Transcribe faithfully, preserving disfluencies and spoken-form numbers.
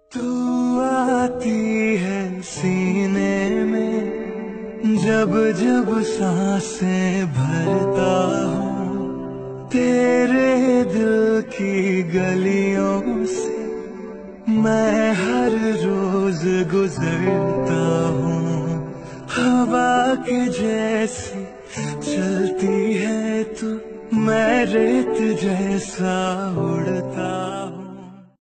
तू आती है सीने में जब जब सांसें भरता हूँ, तेरे दिल की गलियों से मैं हर रोज गुजरता हूँ। हवा के जैसी चलती है तू, मैं रेत जैसा उड़ता